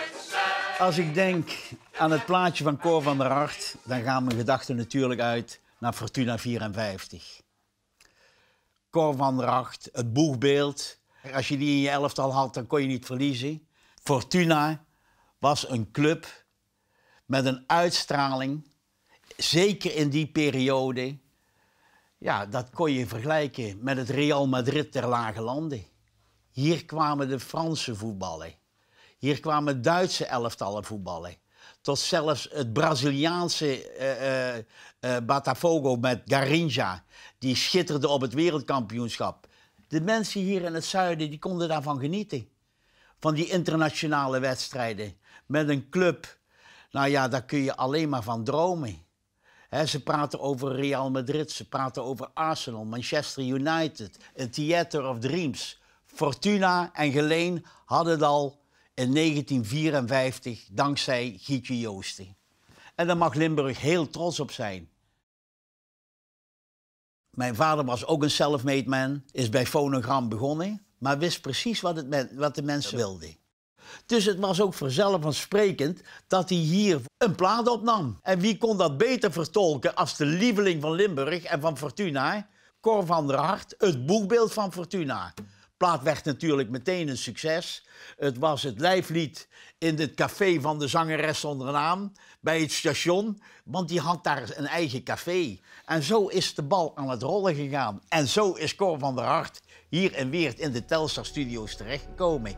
Als ik denk aan het plaatje van Cor van der Hart, dan gaan mijn gedachten natuurlijk uit naar Fortuna vierenvijftig. Cor van der Hart, het boegbeeld. Als je die in je elftal had, dan kon je niet verliezen. Fortuna was een club met een uitstraling, zeker in die periode. Ja, dat kon je vergelijken met het Real Madrid der lage landen. Hier kwamen de Franse voetballen. Hier kwamen Duitse elftallen voetballen. Tot zelfs het Braziliaanse uh, uh, uh, Botafogo met Garrincha, die schitterde op het wereldkampioenschap. De mensen hier in het zuiden die konden daarvan genieten. Van die internationale wedstrijden. Met een club, nou ja, daar kun je alleen maar van dromen. He, ze praten over Real Madrid, ze praten over Arsenal, Manchester United, een Theater of Dreams. Fortuna en Geleen hadden het al in negentien vierenvijftig, dankzij Gietje Joosten. En daar mag Limburg heel trots op zijn. Mijn vader was ook een self-made man, is bij Fonogram begonnen, maar wist precies wat, het, wat de mensen wilden. Dus het was ook vanzelfsprekend dat hij hier een plaat opnam. En wie kon dat beter vertolken als de lieveling van Limburg en van Fortuna? Cor van der Hart, het boegbeeld van Fortuna. Plaat werd natuurlijk meteen een succes. Het was het lijflied in het café van de zangeres zonder naam, bij het station, want die had daar een eigen café. En zo is de bal aan het rollen gegaan. En zo is Cor van der Hart hier in Weert in de Telstar Studio's terechtgekomen.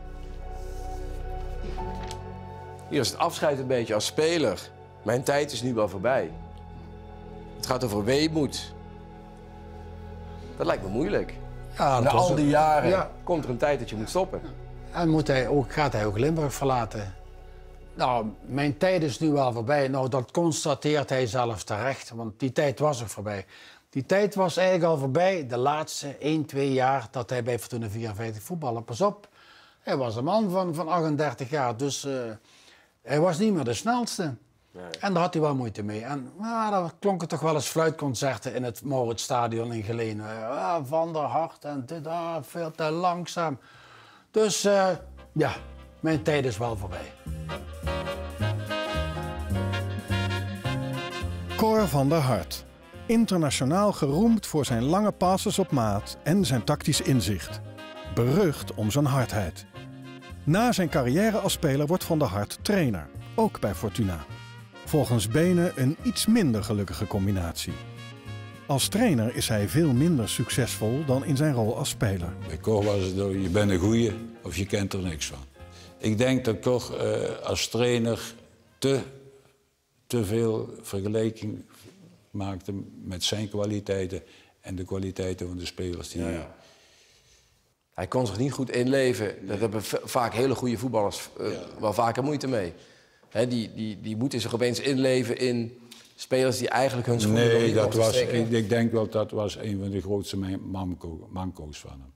Hier is het afscheid een beetje als speler. Mijn tijd is nu wel voorbij. Het gaat over weemoed. Dat lijkt me moeilijk. Ja, Na al een... die jaren ja. komt er een tijd dat je moet stoppen. En moet hij ook, gaat hij ook Limburg verlaten? Nou, mijn tijd is nu wel voorbij. Nou, dat constateert hij zelf terecht, want die tijd was er voorbij. Die tijd was eigenlijk al voorbij de laatste één, twee jaar dat hij bij Fortuna vierenvijftig voetbalde. Pas op, hij was een man van, van achtendertig jaar, dus uh, hij was niet meer de snelste. Nee. En daar had hij wel moeite mee. En nou, dan klonken toch wel eens fluitconcerten in het Mauritstadion in Geleen. Uh, van der Hart en dit, ah, veel te langzaam. Dus uh, ja, mijn tijd is wel voorbij. Cor van der Hart. Internationaal geroemd voor zijn lange passes op maat en zijn tactisch inzicht. Berucht om zijn hardheid. Na zijn carrière als speler wordt Van der Hart trainer, ook bij Fortuna. Volgens Bene een iets minder gelukkige combinatie. Als trainer is hij veel minder succesvol dan in zijn rol als speler. Bij Cor was het je bent een goeie of je kent er niks van. Ik denk dat Cor uh, als trainer te, te veel vergelijking maakte met zijn kwaliteiten en de kwaliteiten van de spelers. Die... Ja, ja. Hij kon zich niet goed inleven. Dat hebben vaak hele goede voetballers uh, ja. wel vaker moeite mee. He, die, die, die moeten zich opeens inleven in spelers die eigenlijk hun schoenen nee, niet dat was, ik, ik denk wel dat was een van de grootste manco, manco's van hem.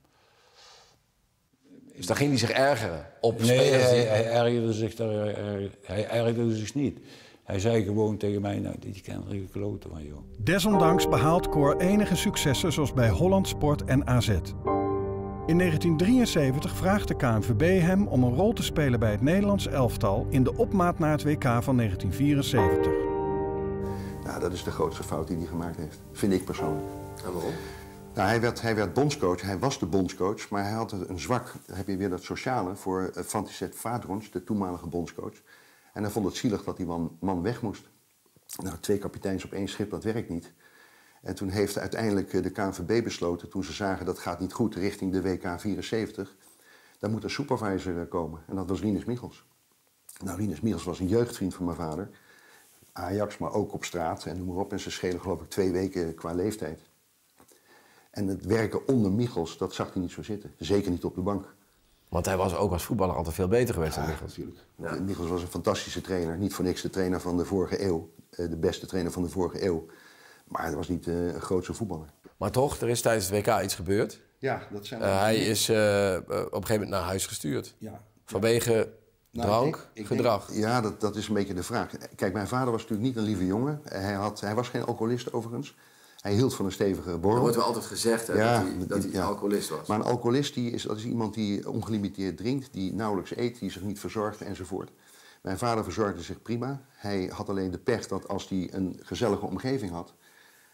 Dus dan ging hij zich ergeren op nee, spelers hij, die... hij ergerde zich daar, hij, hij ergerde zich niet. Hij zei gewoon tegen mij, nou, die kan er een kloten van, joh. Desondanks behaalt Cor enige successen zoals bij Holland Sport en A Z. In negentien drieënzeventig vraagt de K N V B hem om een rol te spelen bij het Nederlands elftal in de opmaat naar het W K van negentien vierenzeventig. Nou, dat is de grootste fout die hij gemaakt heeft, vind ik persoonlijk. En waarom? Nou, hij werd, hij werd bondscoach, hij was de bondscoach, maar hij had een zwak, dan heb je weer dat sociale, voor uh, František Fadrons, de toenmalige bondscoach. En hij vond het zielig dat die man, man weg moest. Nou, twee kapiteins op één schip, dat werkt niet. En toen heeft uiteindelijk de K N V B besloten, toen ze zagen dat gaat niet goed richting de W K vierenzeventig, daar moet een supervisor komen. En dat was Rinus Michels. Nou, Rinus Michels was een jeugdvriend van mijn vader. Ajax, maar ook op straat en noem maar op. En ze schelen geloof ik twee weken qua leeftijd. En het werken onder Michels, dat zag hij niet zo zitten. Zeker niet op de bank. Want hij was ook als voetballer altijd veel beter geweest dan ja, Michels. Natuurlijk. Ja. Michels was een fantastische trainer. Niet voor niks de trainer van de vorige eeuw. De beste trainer van de vorige eeuw. Maar hij was niet uh, een grootse voetballer. Maar toch, er is tijdens het W K iets gebeurd. Ja, dat zijn... Uh, hij is uh, op een gegeven moment naar huis gestuurd. Ja. Vanwege nou, drank, ik, ik gedrag. Denk, ja, dat, dat is een beetje de vraag. Kijk, mijn vader was natuurlijk niet een lieve jongen. Hij, had, hij was geen alcoholist overigens. Hij hield van een stevige borrel. Er wordt wel altijd gezegd hè, ja, dat hij, dat hij ja. alcoholist was. Maar een alcoholist die is, dat is iemand die ongelimiteerd drinkt, die nauwelijks eet, die zich niet verzorgt enzovoort. Mijn vader verzorgde zich prima. Hij had alleen de pech dat als hij een gezellige omgeving had,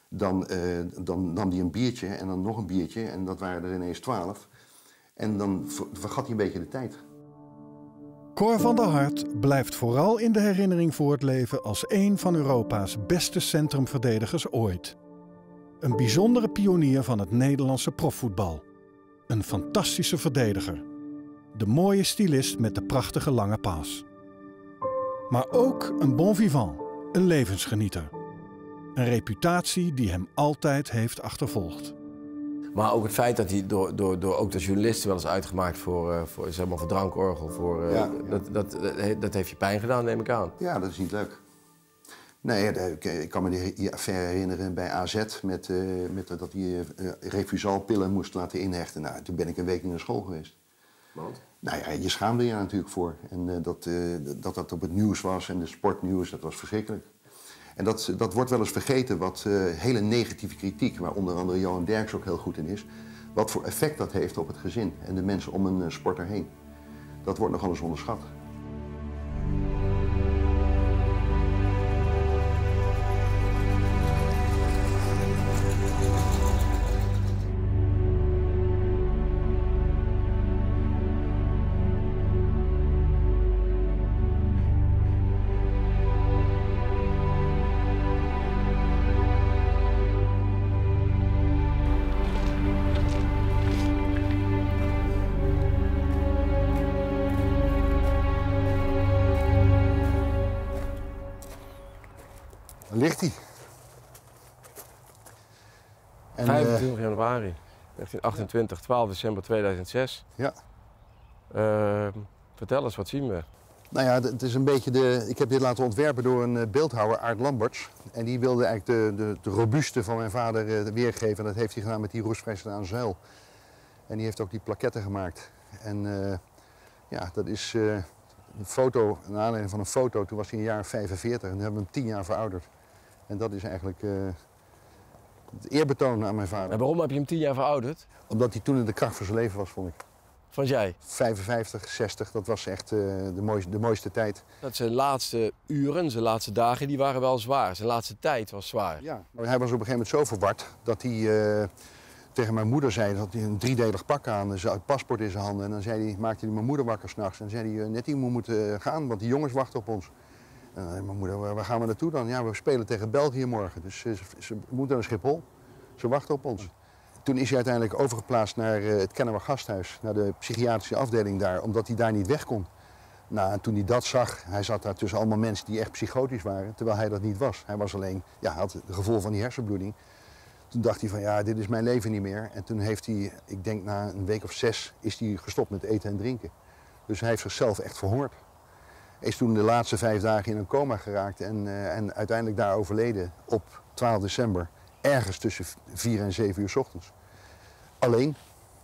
Dan, uh, dan nam hij een biertje en dan nog een biertje en dat waren er ineens twaalf. En dan vergat hij een beetje de tijd. Cor van der Hart blijft vooral in de herinnering voortleven als een van Europa's beste centrumverdedigers ooit. Een bijzondere pionier van het Nederlandse profvoetbal. Een fantastische verdediger. De mooie stylist met de prachtige lange paas. Maar ook een bon vivant, een levensgenieter. Een reputatie die hem altijd heeft achtervolgd. Maar ook het feit dat hij door, door, door ook de journalisten wel eens uitgemaakt voor, uh, voor, zeg maar, voor drankorgel, voor, uh, ja, ja. Dat, dat, dat, dat heeft je pijn gedaan, neem ik aan. Ja, dat is niet leuk. Nee, ik kan me die, die affaire herinneren bij A Z met, uh, met dat hij uh, refusal-pillen moest laten inhechten. Nou, toen ben ik een week in de school geweest. Want? Nou ja, je schaamde je er natuurlijk voor. En uh, dat, uh, dat dat op het nieuws was en de sportnieuws, dat was verschrikkelijk. En dat, dat wordt wel eens vergeten, wat uh, hele negatieve kritiek, waar onder andere Johan Derks ook heel goed in is, wat voor effect dat heeft op het gezin en de mensen om een uh, sporter heen. Dat wordt nogal eens onderschat. Ligt hij. En, vijfentwintig januari negentien achtentwintig, twaalf december tweeduizend zes. Ja. Uh, vertel eens, wat zien we? Nou ja, het is een beetje de, ik heb dit laten ontwerpen door een beeldhouwer, Aart Lamberts. En die wilde eigenlijk de, de, de robuuste van mijn vader uh, weergeven. En dat heeft hij gedaan met die roestvrij aan zuil. En die heeft ook die plaketten gemaakt. En uh, ja, dat is uh, een foto, een aanleiding van een foto. Toen was hij in jaar vijfenveertig en toen hebben we hem tien jaar verouderd. En dat is eigenlijk uh, het eerbetoon aan mijn vader. En waarom heb je hem tien jaar verouderd? Omdat hij toen in de kracht van zijn leven was, vond ik. Vond jij? vijfenvijftig, zestig, dat was echt uh, de, mooiste, de mooiste tijd. Dat zijn laatste uren, zijn laatste dagen, die waren wel zwaar. Zijn laatste tijd was zwaar. Ja, maar hij was op een gegeven moment zo verward dat hij uh, tegen mijn moeder zei dat hij een driedelig pak aan, zijn paspoort in zijn handen. En dan zei hij, maakte hij mijn moeder wakker s'nachts. En zei hij, Nettie, we moeten gaan, want die jongens wachten op ons. En dan zei mijn moeder, waar gaan we naartoe dan? Ja, we spelen tegen België morgen, dus ze, ze moeten naar Schiphol. Ze wachten op ons. Toen is hij uiteindelijk overgeplaatst naar uh, het Kennemer Gasthuis, naar de psychiatrische afdeling daar, omdat hij daar niet weg kon. Nou, en toen hij dat zag, hij zat daar tussen allemaal mensen die echt psychotisch waren, terwijl hij dat niet was. Hij was alleen, ja, had het gevoel van die hersenbloeding. Toen dacht hij van, ja, dit is mijn leven niet meer. En toen heeft hij, ik denk na een week of zes, is hij gestopt met eten en drinken. Dus hij heeft zichzelf echt verhongerd. Hij is toen de laatste vijf dagen in een coma geraakt en, uh, en uiteindelijk daar overleden op twaalf december. Ergens tussen vier en zeven uur 's ochtends. Alleen.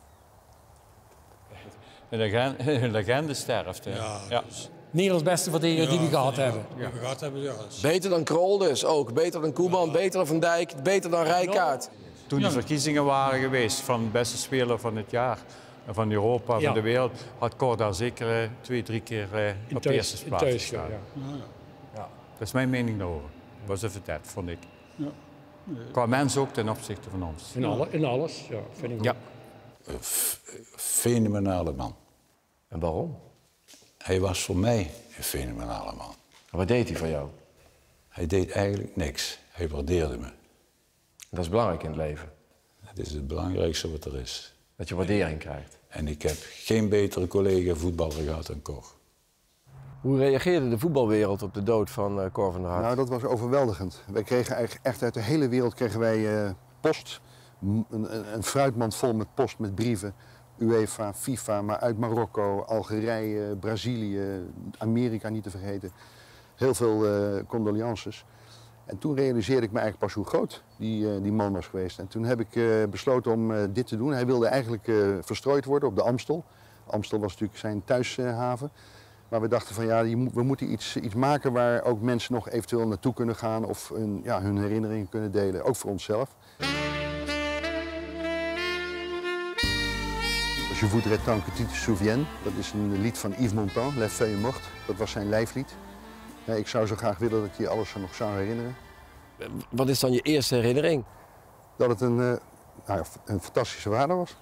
Een legende, een legende sterft. Hè? Ja, ja. Dus Nederlands beste verdediger ja, die we gehad ja, hebben. Ja. We gehad hebben ja. Beter dan Krol dus ook. Beter dan Koeman, ja. Beter dan Van Dijk, beter dan Rijkaard. Toen de verkiezingen waren geweest van de beste speler van het jaar, van Europa, ja. van de wereld, had Cor daar zeker uh, twee, drie keer uh, op de eerste plaats gestaan. Ja. Ja. Ja. Dat is mijn mening daarover. Dat was een vertet, vond ik. Ja. Qua mens ook ten opzichte van ons. In, alle, in alles, ja, vind ik ja. Een fenomenale man. En waarom? Hij was voor mij een fenomenale man. En wat deed hij voor jou? Hij deed eigenlijk niks. Hij waardeerde me. Dat is belangrijk in het leven. Dat is het belangrijkste wat er is. Dat je waardering krijgt. En ik heb geen betere collega voetballer gehad dan Cor. Hoe reageerde de voetbalwereld op de dood van uh, Cor van der Hart? Nou, dat was overweldigend. Wij kregen eigenlijk echt uit de hele wereld kregen wij uh, post. Een, een, een fruitmand vol met post, met brieven. UEFA, FIFA, maar uit Marokko, Algerije, Brazilië, Amerika niet te vergeten. Heel veel uh, condolences. En toen realiseerde ik me eigenlijk pas hoe groot die, uh, die man was geweest. En toen heb ik uh, besloten om uh, dit te doen. Hij wilde eigenlijk uh, verstrooid worden op de Amstel. Amstel was natuurlijk zijn thuishaven. Uh, maar we dachten van ja, we moeten iets, iets maken waar ook mensen nog eventueel naartoe kunnen gaan of hun, ja, hun herinneringen kunnen delen, ook voor onszelf. Je voudrais tant que tu te souviennes, dat is een lied van Yves Montand, Les Feuilles Mortes. Dat was zijn lijflied. Ja, ik zou zo graag willen dat hij alles nog zou herinneren. wat is dan je eerste herinnering? Dat het een, uh, nou ja, een fantastische vader was.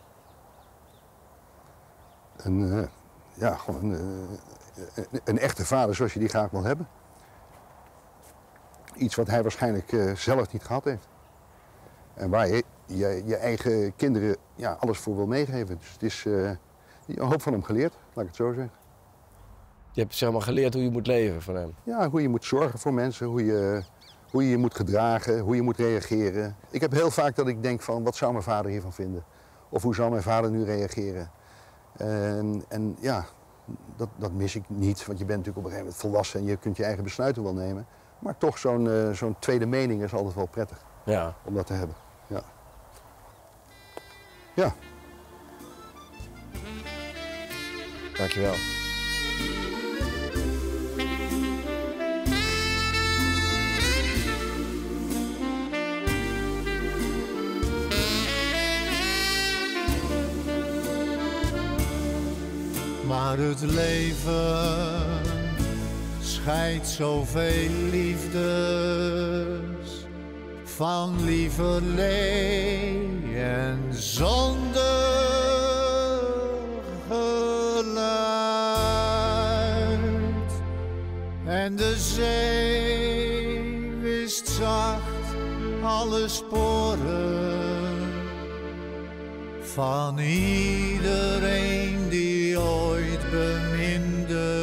Een, uh, ja, gewoon uh, een, een echte vader zoals je die graag wil hebben. Iets wat hij waarschijnlijk uh, zelf niet gehad heeft. En waar je je, je eigen kinderen ja, alles voor wil meegeven. Dus het is uh, een hoop van hem geleerd, laat ik het zo zeggen. Je hebt zeg maar geleerd hoe je moet leven van hem? Ja, hoe je moet zorgen voor mensen, hoe je, hoe je je moet gedragen, hoe je moet reageren. Ik heb heel vaak dat ik denk van, wat zou mijn vader hiervan vinden? Of hoe zou mijn vader nu reageren? En, en ja, dat, dat mis ik niet, want je bent natuurlijk op een gegeven moment volwassen en je kunt je eigen besluiten wel nemen. Maar toch, zo'n uh, zo'n tweede mening is altijd wel prettig ja. om dat te hebben. Ja. Ja. Dankjewel. Maar het leven scheidt zoveel liefdes van lieverlee en zonder geluid. En de zee wist zacht alle sporen van iedereen die ooit beminde.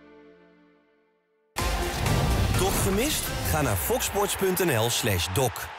Doc gemist? Ga naar foxsports punt n l slash doc.